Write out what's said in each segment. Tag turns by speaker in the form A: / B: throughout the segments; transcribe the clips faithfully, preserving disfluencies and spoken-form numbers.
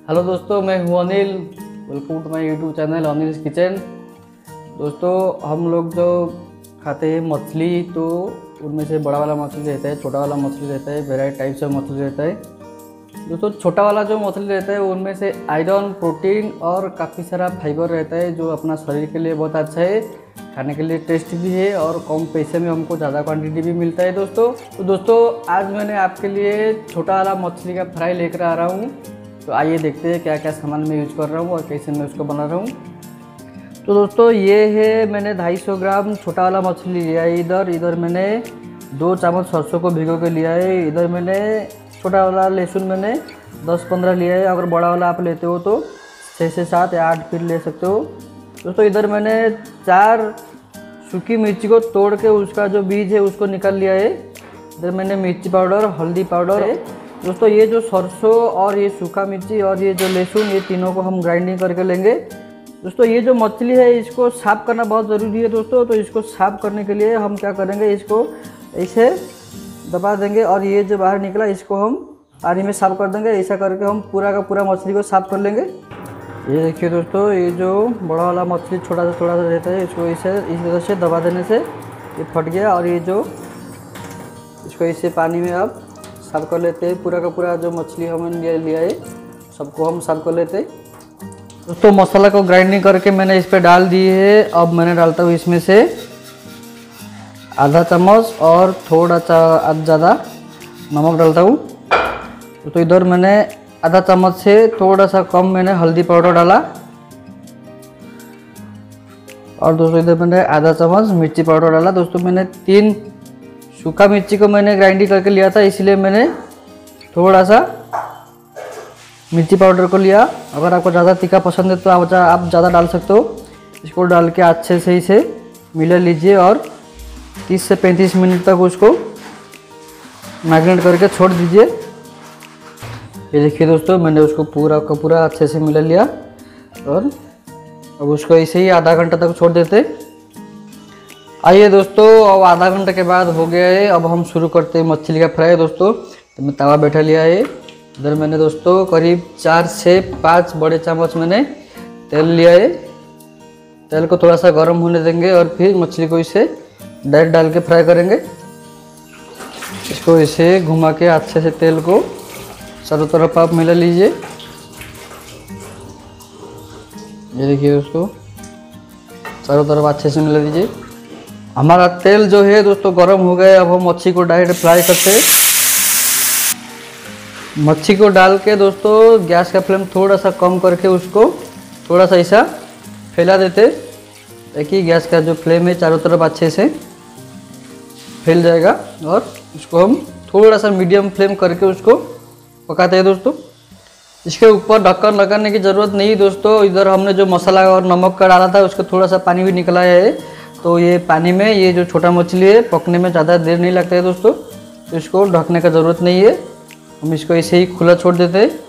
A: Hello दोस्तों, मैं हूँ Anil. Welcome to my YouTube channel Anil's kitchen. दोस्तों, हम लोग जो खाते हैं मछली, तो उनमें से बड़ा वाला मछली रहता है, छोटा वाला मछली रहता है, वेराइटी टाइप से मछली रहता है। दोस्तों, छोटा वाला जो मछली रहता है उनमें से आयरन, प्रोटीन और काफ़ी सारा फाइबर रहता है, जो अपना शरीर के लिए बहुत अच्छा है, खाने के लिए टेस्ट भी है और कम पैसे में हमको ज़्यादा क्वांटिटी भी मिलता है। दोस्तों तो दोस्तों आज मैंने आपके लिए छोटा वाला मछली का फ्राई लेकर आ रहा हूँ। तो आइए देखते हैं क्या क्या सामान मैं यूज कर रहा हूँ और कैसे मैं उसको बना रहा हूँ। तो दोस्तों ये है, मैंने दो सौ पचास ग्राम छोटा वाला मछली लिया है। इधर इधर मैंने दो चम्मच सरसों को भिगो के लिया है। इधर मैंने छोटा वाला लहसुन मैंने दस पंद्रह लिया है। अगर बड़ा वाला आप लेते हो तो छः से सात या आठ फिर ले सकते हो। दोस्तों इधर मैंने चार सूखी मिर्ची को तोड़ के उसका जो बीज है उसको निकाल लिया है। इधर मैंने मिर्ची पाउडर, हल्दी पाउडर है। दोस्तों ये जो सरसों और ये सूखा मिर्ची और ये जो लहसुन, ये तीनों को हम ग्राइंडिंग करके लेंगे। दोस्तों ये जो मछली है इसको साफ़ करना बहुत ज़रूरी है दोस्तों। तो इसको साफ़ करने के लिए हम क्या करेंगे, इसको ऐसे दबा देंगे और ये जो बाहर निकला इसको हम पानी में साफ़ कर देंगे। ऐसा करके हम पूरा का पूरा मछली को साफ़ कर लेंगे। ये देखिए दोस्तों, ये जो बड़ा वाला मछली छोटा सा थोड़ा सा रहता है, इसको इसे इस तरह से दबा देने से ये फट गया। और ये जो इसको इसे पानी में अब साफ कर लेते हैं। पूरा का पूरा जो मछली हमने लिया है सबको हम साफ कर लेते हैं। दोस्तों मसाला को ग्राइंडिंग करके मैंने इस पर डाल दी है। अब मैंने डालता हूँ इसमें से आधा चम्मच और थोड़ा सा ज़्यादा नमक डालता हूँ। तो इधर मैंने आधा चम्मच से थोड़ा सा कम मैंने हल्दी पाउडर डाला। और दोस्तों इधर मैंने आधा चम्मच मिर्ची पाउडर डाला। दोस्तों मैंने तीन सूखा मिर्ची को मैंने ग्राइंडिंग करके लिया था, इसलिए मैंने थोड़ा सा मिर्ची पाउडर को लिया। अगर आपको ज़्यादा तीखा पसंद है तो आप आप ज़्यादा डाल सकते हो। इसको डाल के अच्छे से इसे मिला लीजिए और तीस से पैंतीस मिनट तक उसको मैरिनेट करके छोड़ दीजिए। ये देखिए दोस्तों, मैंने उसको पूरा का पूरा अच्छे से मिला लिया और अब उसको ऐसे ही आधा घंटा तक छोड़ देते। आइए दोस्तों, अब आधा घंटे के बाद हो गया है। अब हम शुरू करते हैं मछली का फ्राई। दोस्तों तो मैं तवा बैठा लिया है। इधर मैंने दोस्तों करीब चार से पाँच बड़े चम्मच मैंने तेल लिया है। तेल को थोड़ा सा गर्म होने देंगे और फिर मछली को इसे डायरेक्ट डाल के फ्राई करेंगे। इसको इसे घुमा के अच्छे से तेल को चारों तरफ आप मिला लीजिए। ये देखिए दोस्तों, चारों तरफ अच्छे से मिला दीजिए। हमारा तेल जो है दोस्तों गर्म हो गया। अब हम मच्छी को डायरेक्ट फ्राई करते हैं। मच्छी को डाल के दोस्तों गैस का फ्लेम थोड़ा सा कम करके उसको थोड़ा सा ऐसा फैला देते, ताकि गैस का जो फ्लेम है चारों तरफ अच्छे से फैल जाएगा। और उसको हम थोड़ा सा मीडियम फ्लेम करके उसको पकाते हैं। दोस्तों इसके ऊपर ढक्कन लगाने की ज़रूरत नहीं दोस्तों। इधर हमने जो मसाला और नमक का डाला था उसको थोड़ा सा पानी भी निकलाया है, तो ये पानी में ये जो छोटा मछली है पकने में ज़्यादा देर नहीं लगता है दोस्तों। तो इसको ढकने का ज़रूरत नहीं है, हम इसको ऐसे ही खुला छोड़ देते हैं।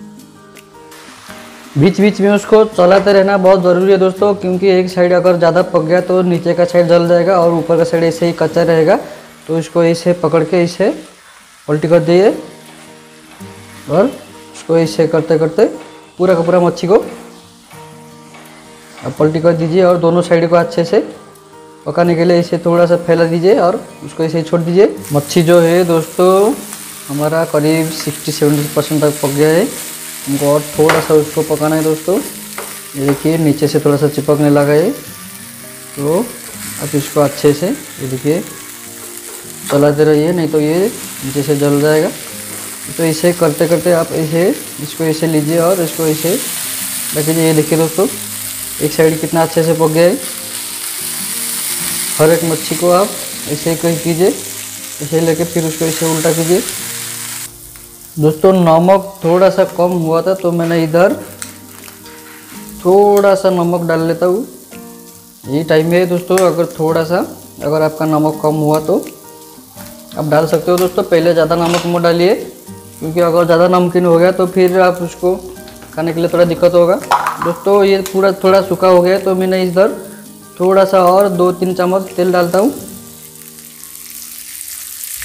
A: बीच बीच में उसको चलाते रहना बहुत ज़रूरी है दोस्तों, क्योंकि एक साइड अगर ज़्यादा पक गया तो नीचे का साइड जल जाएगा और ऊपर का साइड ऐसे ही कच्चा रहेगा। तो इसको ऐसे पकड़ के इसे उल्टी कर दिए और इसको ऐसे करते करते पूरा का पूरा मच्छी को पलटी कर दीजिए और दोनों साइड को अच्छे से पकाने के लिए इसे थोड़ा सा फैला दीजिए और उसको ऐसे ही छोड़ दीजिए। मच्छी जो है दोस्तों हमारा करीब साठ सत्तर परसेंट तक पक गया है। हमको और थोड़ा सा उसको पकाना है दोस्तों। ये देखिए नीचे से थोड़ा सा चिपकने लगा है, तो आप इसको अच्छे से ये देखिए चलाते रहिए, नहीं तो ये नीचे से जल जाएगा। तो इसे करते करते आप ऐसे इसको ऐसे लीजिए और इसको ऐसे रखिए। ये देखिए दोस्तों, एक साइड कितना अच्छे से पक गया है। हर एक मच्छी को आप ऐसे ही कीजिए, ऐसे लेके फिर उसको ऐसे उल्टा कीजिए। दोस्तों नमक थोड़ा सा कम हुआ था, तो मैंने इधर थोड़ा सा नमक डाल लेता हूँ। यही टाइम है दोस्तों, अगर थोड़ा सा अगर आपका नमक कम हुआ तो आप डाल सकते हो दोस्तों। पहले ज़्यादा नमक मत डालिए, क्योंकि अगर ज़्यादा नमकीन हो गया तो फिर आप उसको खाने के लिए थोड़ा दिक्कत होगा। दोस्तों ये पूरा थोड़ा सूखा हो गया, तो मैंने इधर थोड़ा सा और दो तीन चम्मच तेल डालता हूँ।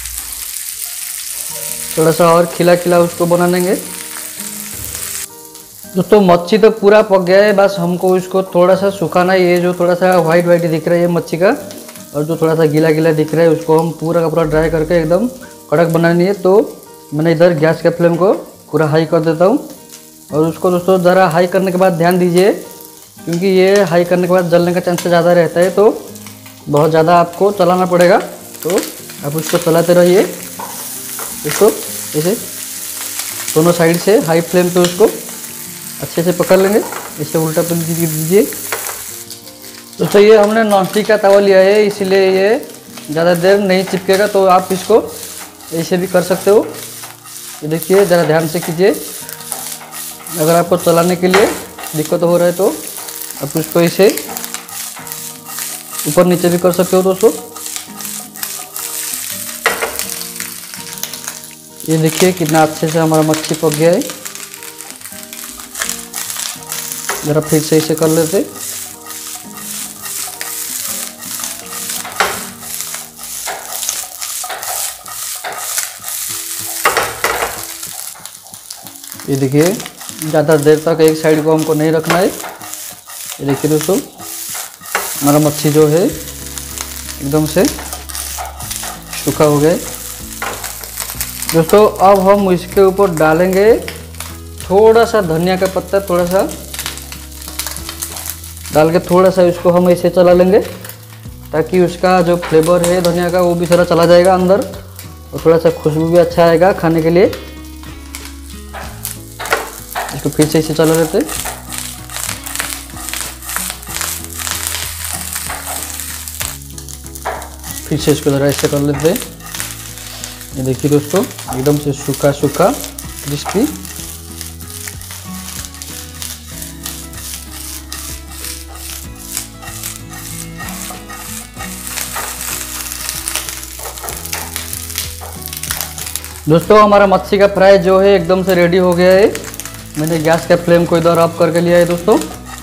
A: थोड़ा सा और खिला खिला उसको बना लेंगे। दोस्तों मच्छी तो पूरा पक गया है, बस हमको इसको थोड़ा सा सुखाना है। ये जो थोड़ा सा वाइट वाइट दिख रहा है ये मच्छी का, और जो थोड़ा सा गीला गीला दिख रहा है उसको हम पूरा का पूरा ड्राई करके एकदम कड़क बनानी है। तो मैंने इधर गैस के फ्लेम को पूरा हाई कर देता हूँ, और उसको दोस्तों ज़रा हाई करने के बाद ध्यान दीजिए, क्योंकि ये हाई करने के बाद जलने का चांस ज़्यादा रहता है, तो बहुत ज़्यादा आपको चलाना पड़ेगा। तो आप उसको चलाते रहिए, इसको ऐसे दोनों साइड से हाई फ्लेम पे उसको अच्छे से पकड़ लेंगे। इसे उल्टा पलट दीजिए। दोस्तों ये हमने नॉनस्टिक का तवा लिया है, इसीलिए ये ज़्यादा देर नहीं चिपकेगा, तो आप इसको ऐसे भी कर सकते हो। ये देखिए, ज़रा ध्यान से कीजिए। अगर आपको चलाने के लिए दिक्कत हो रहा है तो आप इसको ऐसे ऊपर नीचे भी कर सकते हो दोस्तों। ये देखिए कितना अच्छे से हमारा मच्छी पक गया है। ज़रा फिर से इसे कर लेते। ये देखिए, ज़्यादा देर तक एक साइड को हमको नहीं रखना है। ये देखिए दोस्तों, हमारा मच्छी जो है एकदम से सूखा हो गया है। दोस्तों अब हम इसके ऊपर डालेंगे थोड़ा सा धनिया का पत्ता, थोड़ा सा डाल के थोड़ा सा इसको हम ऐसे चला लेंगे, ताकि उसका जो फ्लेवर है धनिया का वो भी सारा चला जाएगा अंदर, और थोड़ा सा खुशबू भी अच्छा आएगा खाने के लिए। इसको फिर से इसे चला लेते। फिर से इसको ज़रा ऐसे कर लेते। ये देखिए दोस्तों, एकदम से सूखा सूखा क्रिस्पी। दोस्तों हमारा मच्छी का फ्राई जो है एकदम से रेडी हो गया है। मैंने गैस के फ्लेम को इधर ऑफ करके लिया है दोस्तों।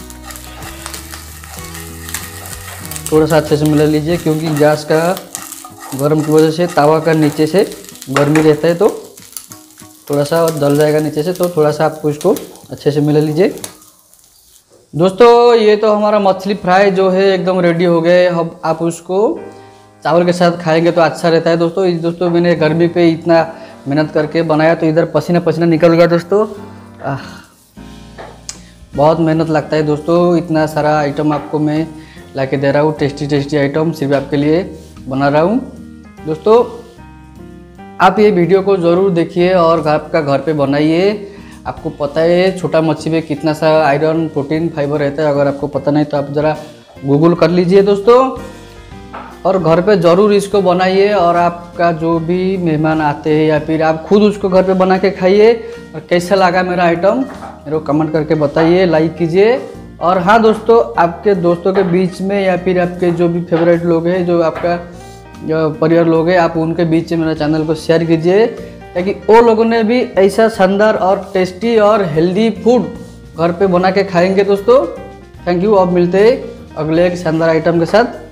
A: थोड़ा सा अच्छे से मिला लीजिए, क्योंकि गैस का गर्म की वजह से तवा का नीचे से गर्मी रहता है, तो थोड़ा सा जल जाएगा नीचे से। तो थोड़ा सा आपको इसको अच्छे से मिला लीजिए। दोस्तों ये तो हमारा मछली फ्राई जो है एकदम रेडी हो गया है। अब आप उसको चावल के साथ खाएंगे तो अच्छा रहता है दोस्तों। दोस्तों मैंने गर्मी पे इतना मेहनत करके बनाया, तो इधर पसीना पसीना निकल गया दोस्तों। आह, बहुत मेहनत लगता है दोस्तों। इतना सारा आइटम आपको मैं ला के दे रहा हूँ, टेस्टी टेस्टी आइटम सिर्फ आपके लिए बना रहा हूँ दोस्तों। आप ये वीडियो को ज़रूर देखिए और आपका घर पे बनाइए। आपको पता है छोटा मच्छी में कितना सा आयरन प्रोटीन फाइबर रहता है। अगर आपको पता नहीं तो आप ज़रा गूगल कर लीजिए दोस्तों, और घर पे ज़रूर इसको बनाइए। और आपका जो भी मेहमान आते हैं या फिर आप खुद उसको घर पे बना के खाइए। और कैसा लगा मेरा आइटम मेरे को कमेंट करके बताइए, लाइक कीजिए। और हाँ दोस्तों, आपके दोस्तों के बीच में या फिर आपके जो भी फेवरेट लोग हैं, जो आपका परिवार लोग हैं, आप उनके बीच में मेरा चैनल को शेयर कीजिए, ताकि वो लोगों ने भी ऐसा शानदार और टेस्टी और हेल्दी फूड घर पे बना के खाएंगे दोस्तों। Thank you. अब मिलते हैं अगले एक शानदार आइटम के साथ।